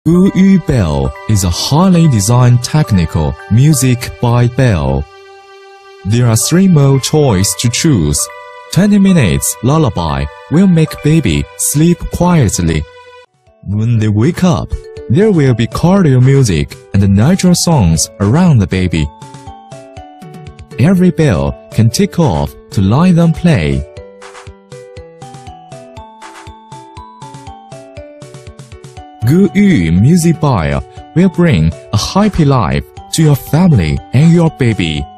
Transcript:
Gu Yu Bell is a highly designed technical music by Bell. There are 3 mode choice to choose. 20 minutes lullaby will make baby sleep quietly. When they wake up, there will be cardio music and natural songs around the baby. Every bell can take off to let them play. Gu Yu Music Bar will bring a happy life to your family and your baby.